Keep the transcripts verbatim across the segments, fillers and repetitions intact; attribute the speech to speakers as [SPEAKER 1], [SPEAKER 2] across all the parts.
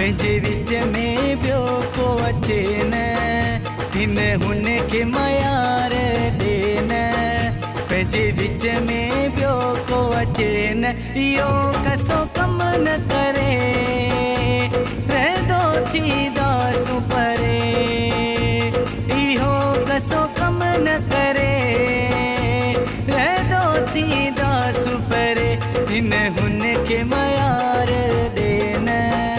[SPEAKER 1] पंहिंजे विच में ॿियो को अचे न, हिन हुन खे मयार ॾे न। पंहिंजे विच में ॿियो को अचे न, इहो कसो कम न करे, रहंदो थींदासूं परे। इहो कसो कम न करे, रहंदो थींदासूं परे, हिन हुन खे मयार ॾे न।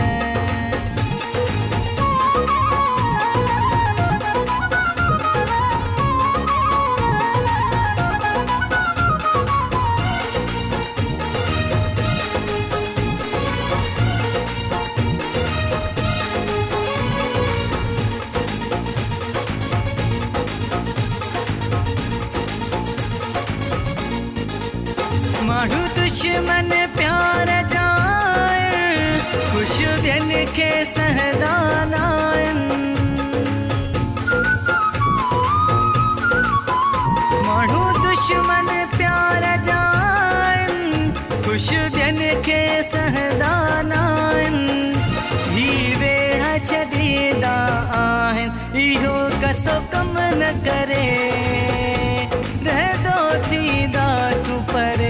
[SPEAKER 1] माण्हू दुश्मन प्यार जा आहिनि, ख़ुशि ॿियनि खे सहंदा न आहिनि। माण्हू दुश्मन प्यार जा आहिनि, ख़ुशि ॿियनि खे सहंदा न आहिनि। ही वेड़ा छॾींदा आहिनि, इहो कसो कम न करे, रहंदो थींदासूं परे।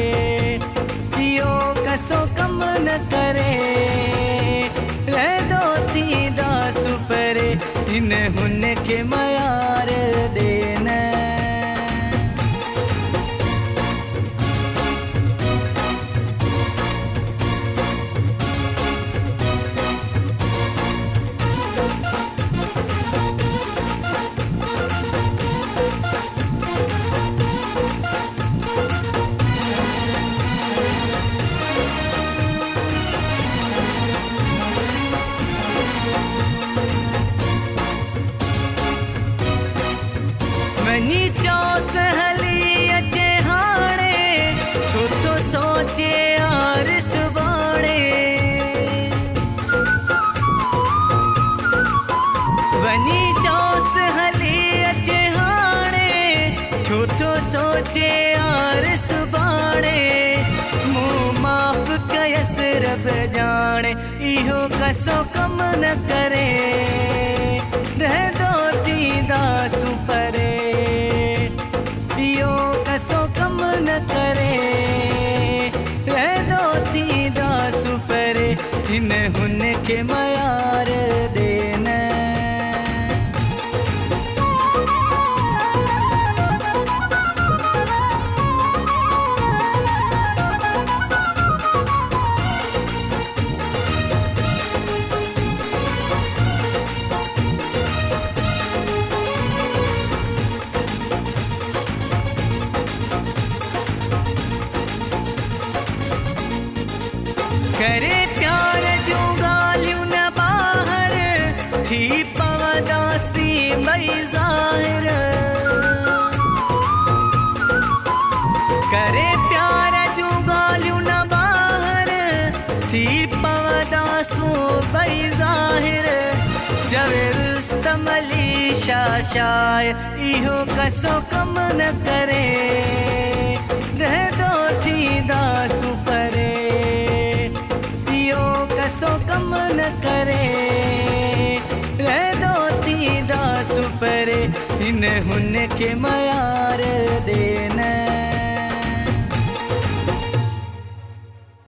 [SPEAKER 1] कसो कम न करे, रहंदो थींदासूं परे, हिन हुन खे मयार ॾे न। वञी चोस हली अचे हाणे, छो थो सोचे यार सुभाणे। वञी चोस हली अचे हाणे, छो थो सोचे यार सुभाणे। मूं माफ़ कयसि रब ॼाणे, इहो कसो कम न करे, रहंदो थींदासूं परे। इहो कसो कम न करे, रहंदो थींदासूं परे, हिन हुन खे मयार ॾे न। करे प्यार जूं ॻाल्हियूं न ॿाहिर, थी पवंदासीं ॿई ज़ाहिर। करे प्यार जूं ॻाल्हियूं न ॿाहिर, थी पवंदासूं ॿई ज़ाहिर। चवे रुस्तम अली शाह शायर, इहो कसो कम न करे, रहंदो थींदासूं परे। कसो कम न करे, रहंदो थींदासूं परे, हिन हुन खे मयार ॾे न।